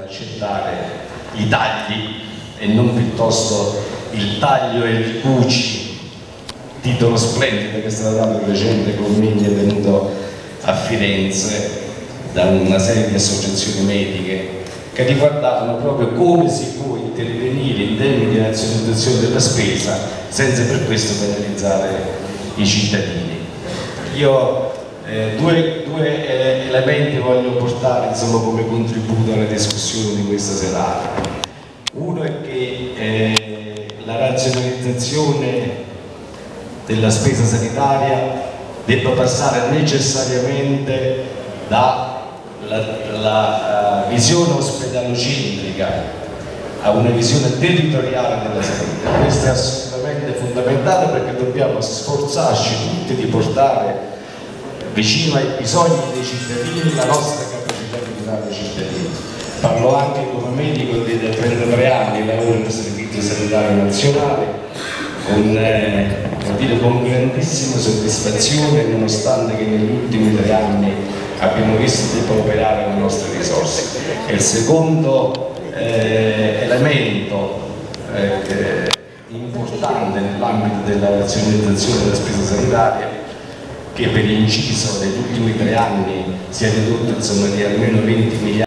accettare i tagli e non piuttosto il taglio e il ricuci, titolo splendido che è stato dato il recente convegno venuto a Firenze da una serie di associazioni mediche che riguardavano proprio come si può intervenire in termini di razionalizzazione della spesa senza per questo penalizzare i cittadini. Io due elementi voglio portare insomma, come contributo alla discussione di questa serata. Uno è che la razionalizzazione della spesa sanitaria debba passare necessariamente dalla visione ospedalocentrica a una visione territoriale della sanità. Questo è assolutamente fondamentale perché dobbiamo sforzarci tutti di portare vicino ai bisogni dei cittadini la nostra capacità di aiutare i cittadini. Parlo anche come medico da 33 anni, lavoro nel Servizio Sanitario Nazionale con grandissima soddisfazione, nonostante che negli ultimi 3 anni abbiamo visto depauperare le nostre risorse. E il secondo elemento importante nell'ambito della razionalizzazione della spesa sanitaria, che per inciso negli ultimi 3 anni si è ridotto insomma, di almeno 20 miliardi